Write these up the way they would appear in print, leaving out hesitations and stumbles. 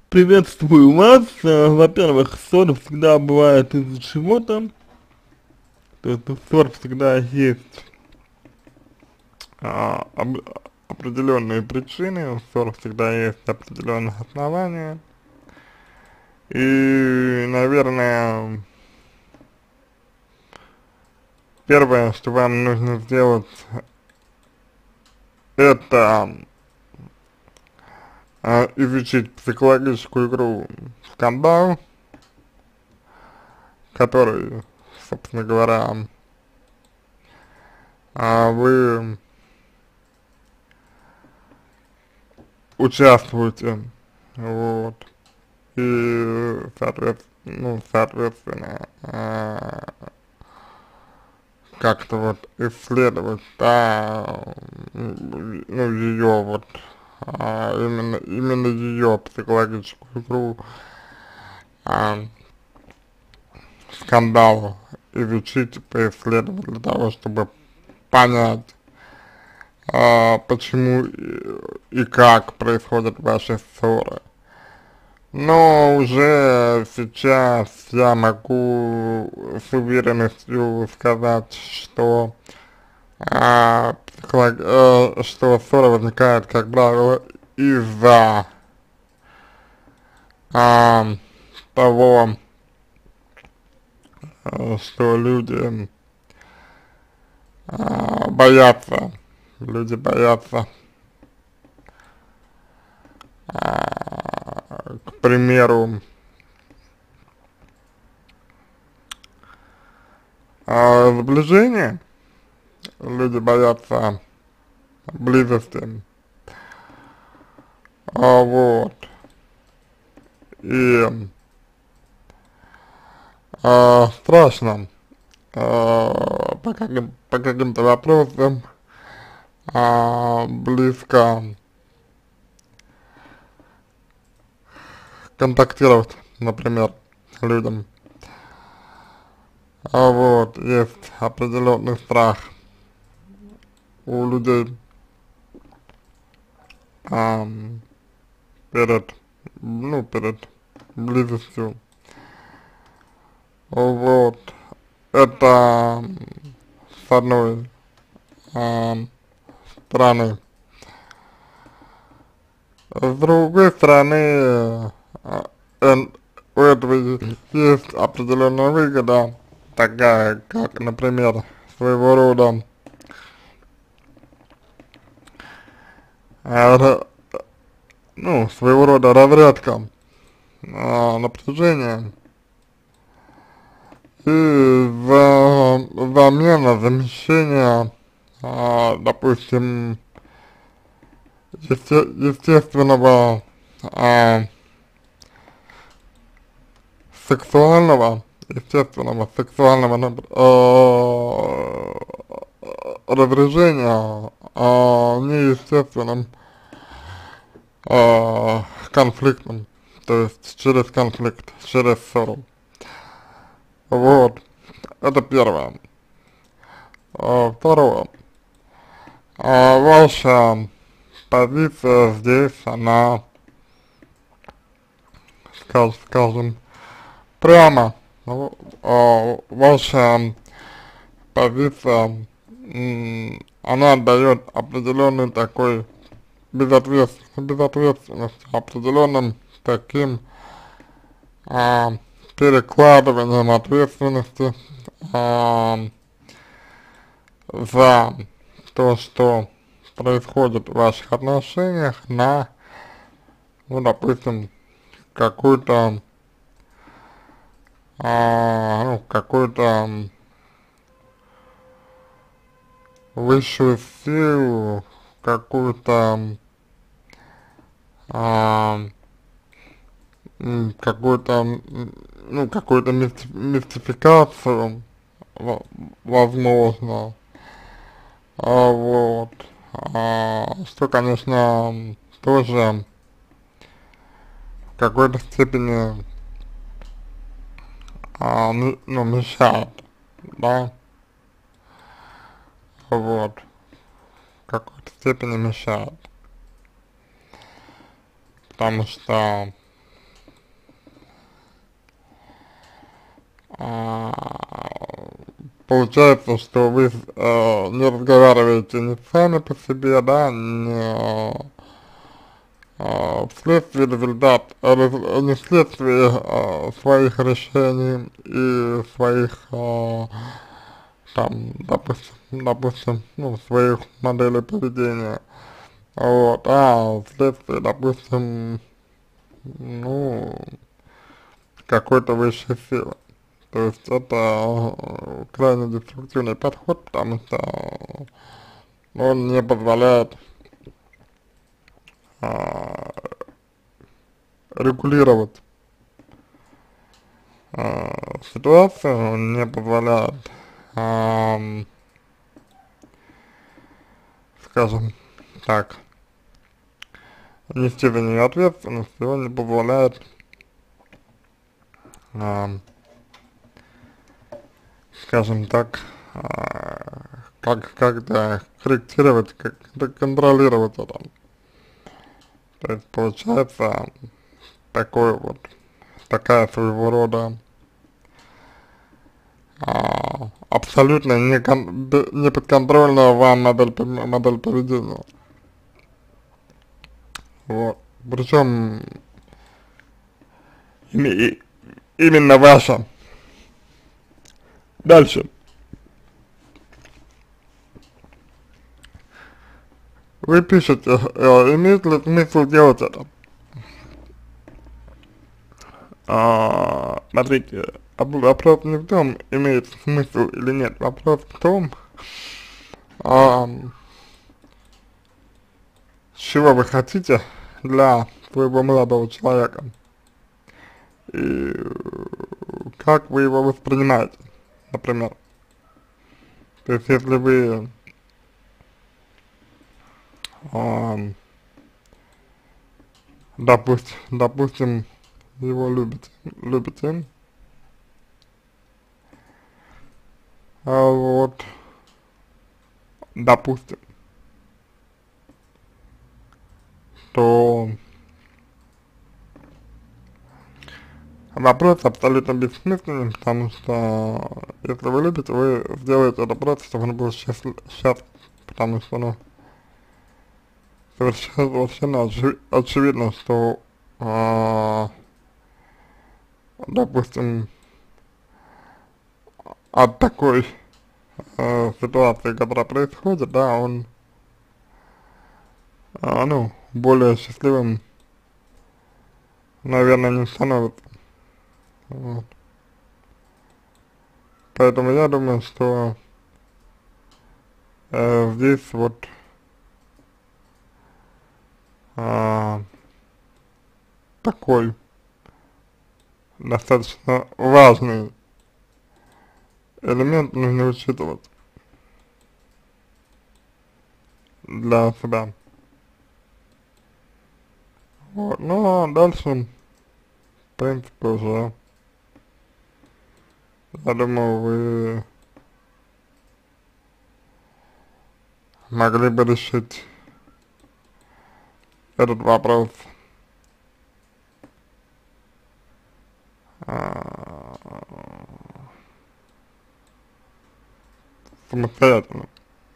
Приветствую вас. Во-первых, ссоры всегда бывают из-за чего-то. То есть у ссор всегда есть а, об- определенные причины, у ссор всегда есть определенные основания. И, наверное, первое, что вам нужно сделать, это изучить психологическую игру «Скандал», который, собственно говоря, вы участвуете, вот, и, соответственно, как-то вот исследовать, да, ну, ее вот, именно ее психологическую игру, а, скандал изучить, поисследовать для того, чтобы понять, почему и как происходят ваши ссоры. Но уже сейчас я могу с уверенностью сказать, что, что ссора возникает, как правило, из-за а, того, что боятся, люди боятся, к примеру, сближения, люди боятся близости, вот, и страшно по каким-то вопросам близко контактировать, например, людям. Вот, есть определенный страх у людей ам, перед, ну, перед близостью. Вот, это с одной ам, стороны. С другой стороны, эн- у этого есть определенная выгода, такая, как, например, своего рода а, ра- своего рода разрядка напряжения и замена, замещение, допустим, естественного а, сексуального разряжения неестественным конфликтом, то есть через конфликт, через ссору. Вот, это первое. Второе. Ваша позиция здесь, она, скажем, прямо, ваша позиция, она дает определенный такой безответственность, определенным таким а, перекладыванием ответственности а, за то, что происходит в ваших отношениях на, ну, допустим, какую-то, какую-то высшую силу, какую-то, а, какую-то мистификацию, возможно, вот, что, конечно, тоже в какой-то степени, мешает, да, вот, в какой-то степени мешает, потому что получается, что вы не разговариваете не сами по себе, да, не вследствие результат, не вследствие своих решений и своих там, допустим, ну, своих моделей поведения, вот, а вследствие, допустим, ну, какой-то высшей силы. То есть это крайне деструктивный подход, потому что он не позволяет а, регулировать ситуацию, он не позволяет, скажем так, нести за нее ответственность, и он не позволяет, скажем так, как-то корректировать, как-то контролировать это. То есть получается такой вот, такая своего рода абсолютно неподконтрольная вам модель поведения. Вот. Причем именно ваша. Дальше. Вы пишете, имеет ли смысл делать это? Смотрите, вопрос не в том, имеет смысл или нет. Вопрос в том, чего вы хотите для своего молодого человека. И как вы его воспринимаете, например. То есть, если вы допустим, его любите, вот, допустим, то вопрос абсолютно бессмысленный, потому что если вы любите, вы сделаете это просто, чтобы он был счастлив, потому что, ну, совершенно очевидно, что, допустим, от такой ситуации, которая происходит, да, он, ну, более счастливым, наверное, не становится. Вот. Поэтому я думаю, что здесь вот такой достаточно важный элемент нужно учитывать для себя. Вот. Ну а дальше, в принципе, уже, я думаю, вы могли бы решить этот вопрос самостоятельно.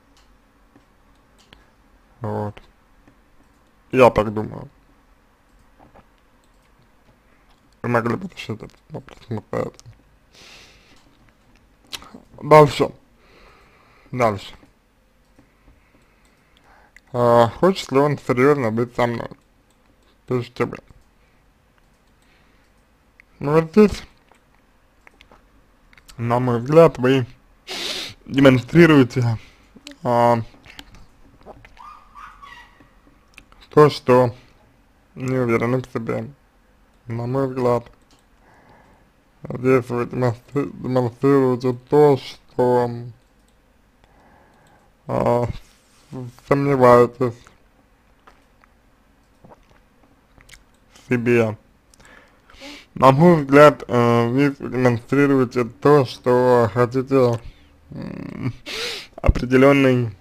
Вот. Я так думаю. Вы могли бы решить этот вопрос самостоятельно. Дальше. Дальше. Хочет ли он серьезно быть со мной? Пишет тебе. Ну вот здесь, на мой взгляд, вы демонстрируете то, что не уверены в себе. На мой взгляд, здесь вы демонстрируете то, что сомневаетесь в себе. На мой взгляд, вы демонстрируете то, что хотите определенной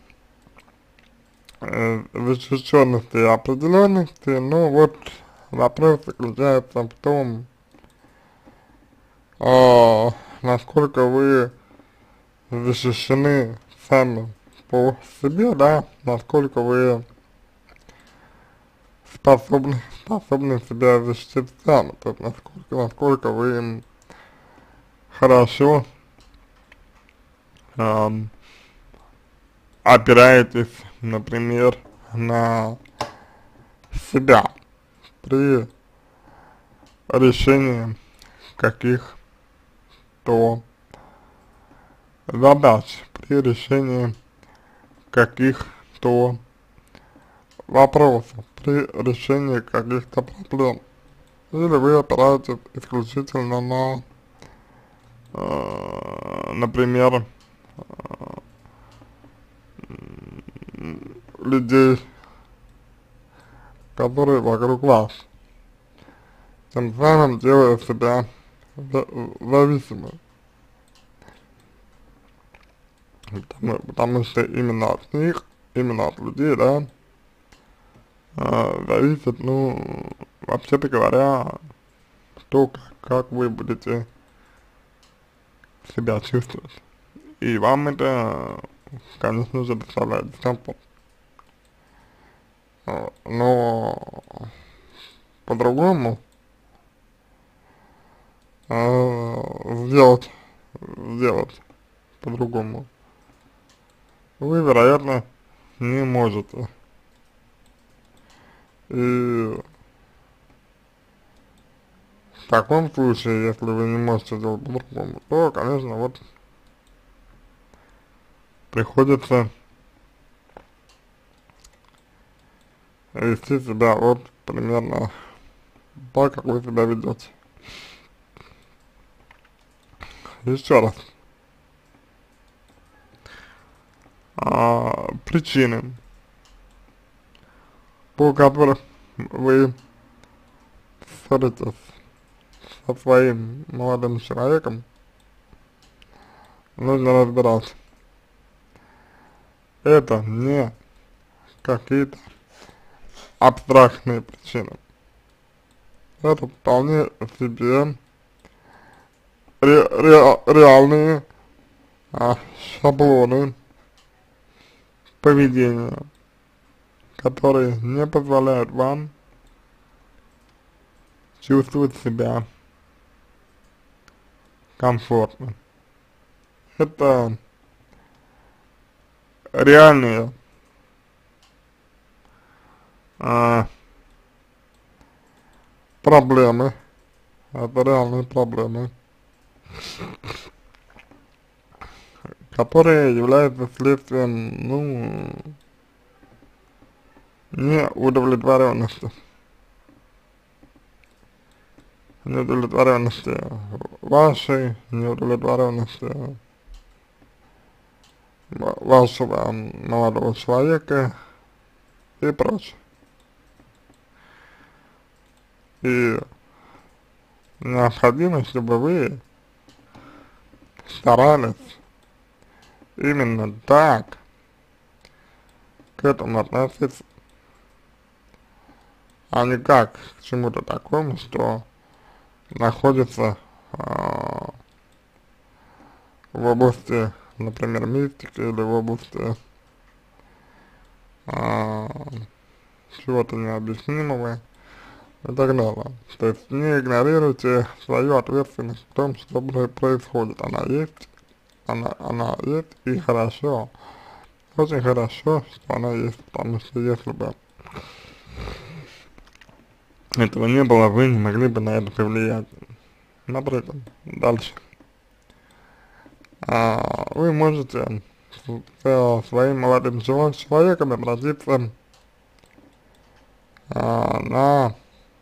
защищенности и определенности, но вот вопрос заключается в том, насколько вы защищены сами по себе, да, насколько вы способны себя защитить сами, то есть насколько вы им хорошо ам, опираетесь, например, на себя при решении каких-то задач, при решении каких-то вопросов, при решении каких-то проблем. Или вы опираетесь исключительно на, например, людей, которые вокруг вас, тем самым делая себя зависимым. Потому что именно от них, именно от людей, да, зависит, ну, вообще-то говоря, то, как вы будете себя чувствовать. И вам это, конечно же, доставляет дискомфорт. Но по-другому сделать по-другому вы, вероятно, не можете. И в таком случае, если вы не можете сделать по-другому, то, конечно, вот приходится вести себя вот примерно так, как вы себя ведете. Еще раз. Причины, по которым вы ссоритесь со своим молодым человеком, нужно разбирать. Это не какие-то абстрактные причины. Это вполне себе реальные шаблоны поведения, которые не позволяют вам чувствовать себя комфортно. Это реальные проблемы, которые являются следствием, ну, неудовлетворенности вашей, неудовлетворенности вашего молодого человека и прочее. И необходимо, чтобы вы старались именно так к этому относиться, а не как к чему-то такому, что находится в области, например, мистики или в области чего-то необъяснимого и так далее. То есть не игнорируйте свою ответственность в том, что происходит. Она есть и хорошо. Очень хорошо, что она есть, потому что если бы этого не было, вы не могли бы на это повлиять. Например, дальше. Вы можете со своим молодым человеком обратиться на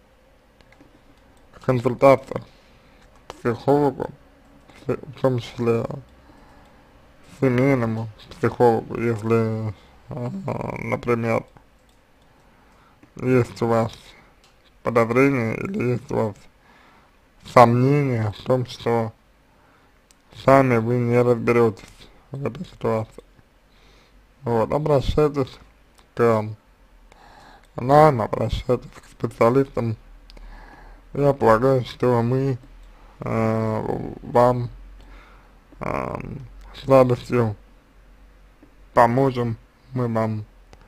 консультацию к психологу, в том числе семейному психологу, если, например, есть у вас подозрение или есть у вас сомнения в том, что сами вы не разберетесь в этой ситуации. Вот, обращайтесь к нам, обращайтесь к специалистам. Я полагаю, что мы вам с радостью поможем мы вам,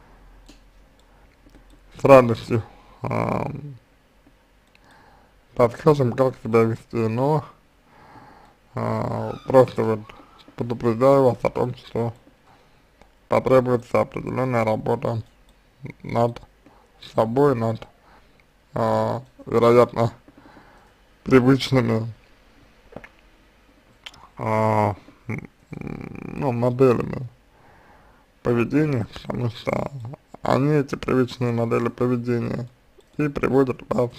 с радостью подскажем, как себя вести, но просто вот предупреждаю вас о том, что потребуется определенная работа над собой, над, вероятно, привычными, ну, моделями поведения, потому что они, эти привычные модели поведения, и приводят вас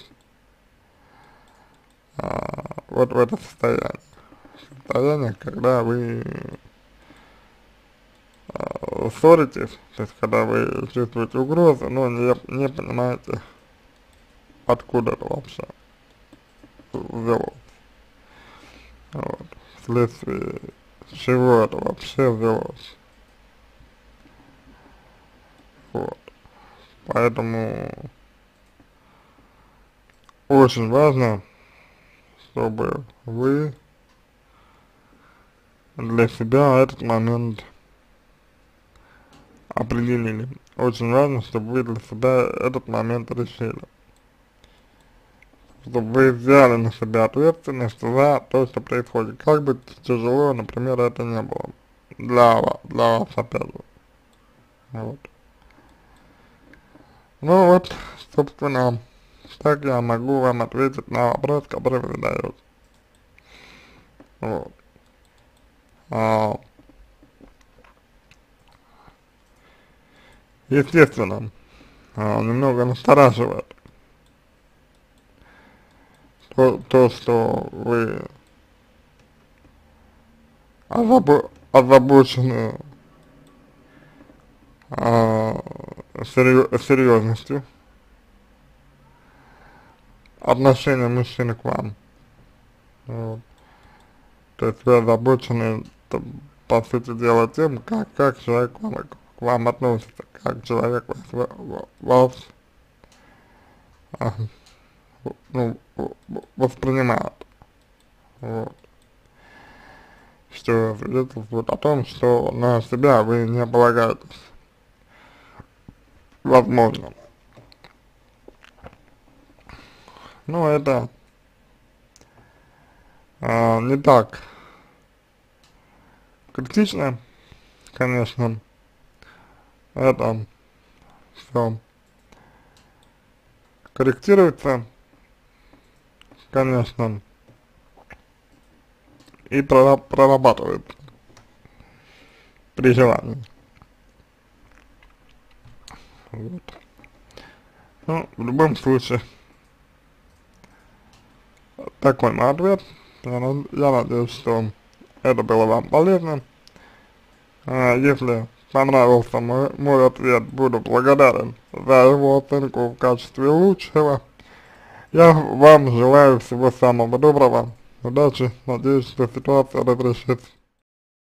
вот в это состояние, когда вы ссоритесь, то есть когда вы чувствуете угрозу, но не понимаете, откуда это вообще взялось, вот, вследствие чего это вообще взялось, вот, поэтому очень важно, чтобы вы для себя этот момент определили. Очень важно, чтобы вы для себя этот момент решили. Чтобы вы взяли на себя ответственность за то, что происходит. Как бы тяжело, например, это не было. Для вас опять же. Вот. Ну вот, собственно, так я могу вам ответить на вопрос, который вы задаете. Вот. Естественно, немного настораживает то, что вы озабочены серьезностью отношения мужчины к вам. Вот. То есть вы озабочены, по сути дела, тем, как человек к вам относится, как человек вас ну, воспринимает. Вот. Что свидетельствует о том, что на себя вы не полагаетесь. Возможно. Но это не так критично, конечно. Это все корректируется, конечно, и прорабатывается при желании. Вот. Ну, в любом случае, такой мой ответ. Я надеюсь, что это было вам полезно. Если понравился мой ответ, буду благодарен за его оценку в качестве лучшего. Я вам желаю всего самого доброго, удачи, надеюсь, что ситуация разрешится.